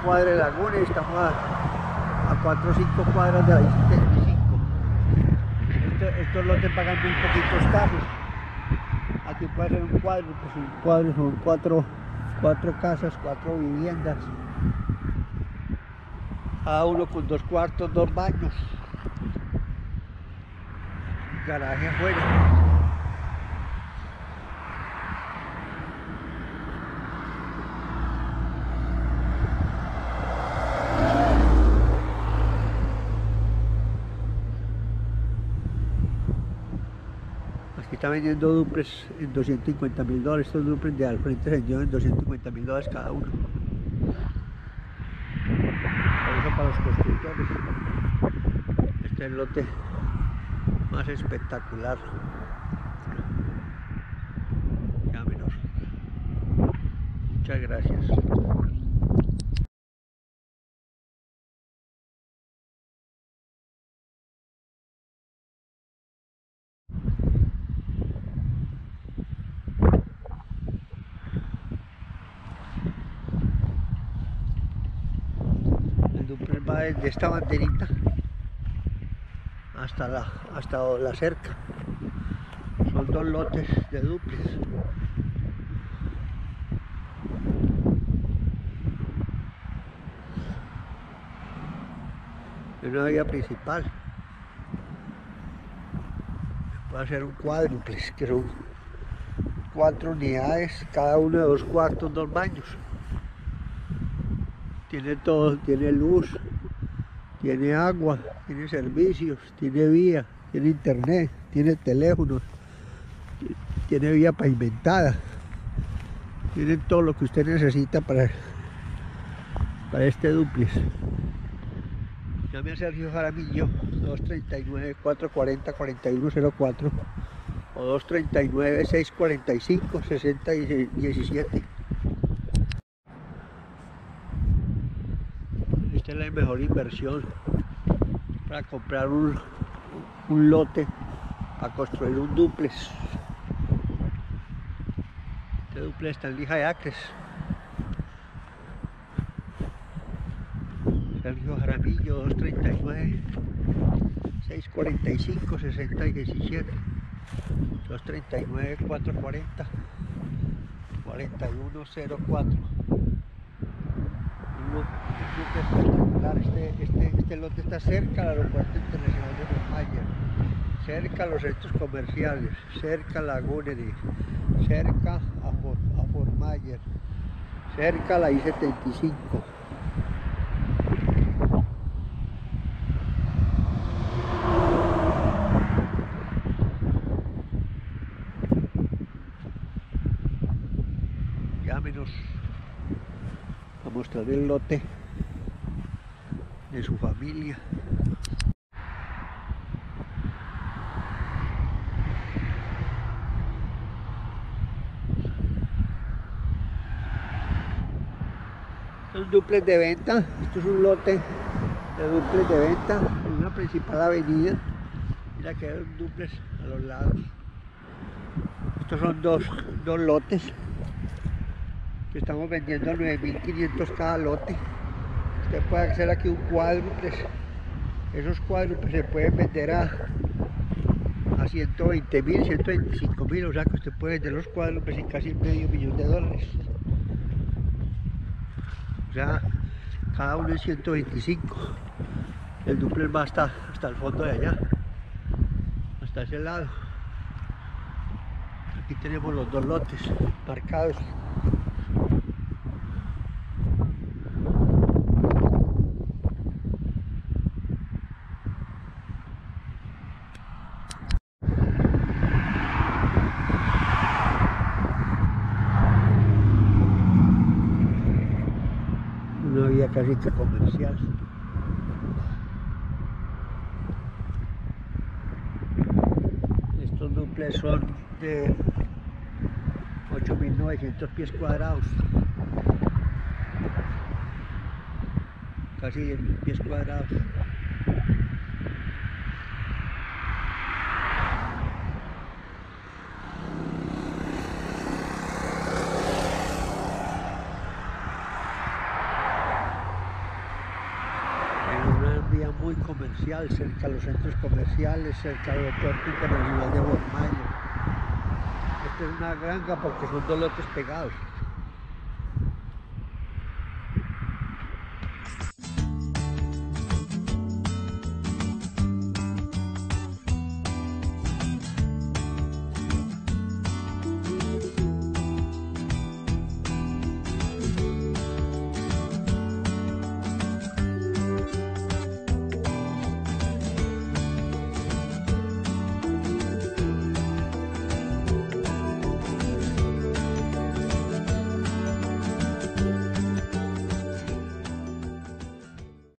cuadra de Laguna y estamos a 4 o 5 cuadras de la I-75. Estos lotes pagan muy poquitos carros. Aquí puede ser un cuadro, pues un cuadro son cuatro casas, 4 viviendas. Cada uno con 2 cuartos, 2 baños. Garaje afuera. Aquí está vendiendo duples en $250.000. Estos duples de al frente se vendieron en $250.000 cada uno. Por eso para los constructores. Este es el lote más espectacular. Ya menor. Muchas gracias. El duplex va desde esta banderita hasta la cerca. Son 2 lotes de duplex. Es una vía principal. Va a ser un cuádruplex, que son 4 unidades, cada uno de 2 cuartos, 2 baños. Tiene todo, tiene luz, tiene agua, tiene servicios, tiene vía, tiene internet, tiene teléfono, tiene vía pavimentada, tiene todo lo que usted necesita para este dúplex. Llame a Sergio Jaramillo, 239-440-4104 o 239-645-6017. Esta es la mejor inversión para comprar un lote, para construir un dúplex. Este dúplex está en Lija de Acres. Sergio Jaramillo, 239-645-6017, 239-440-4104. Un lote espectacular. Este lote está cerca al aeropuerto internacional de Fort Myers, cerca a los centros comerciales, cerca a Laguneri, cerca a Fort Myers, cerca a la I-75. Llámenos a mostrar el lote de su familia. Esto es un dúplex de venta. Esto es un lote de dúplex de venta en una principal avenida. Mira que hay un dúplex a los lados. Estos son dos lotes que estamos vendiendo a 9.500 cada lote. Usted puede hacer aquí un cuádruplex. Esos cuádruples se pueden vender a 120.000, 125.000, o sea que usted puede vender los cuádruples en casi $500.000. O sea, cada uno es 125. El dúplex va hasta el fondo de allá, hasta ese lado. Aquí tenemos los 2 lotes marcados. Una vía casi que comercial. Estos dúplex son de 8.900 pies cuadrados, casi 10.000 pies cuadrados. comercial, cerca de los centros comerciales, cerca del aeropuerto internacional de Fort Myers. Esta es una granja porque son dos lotes pegados.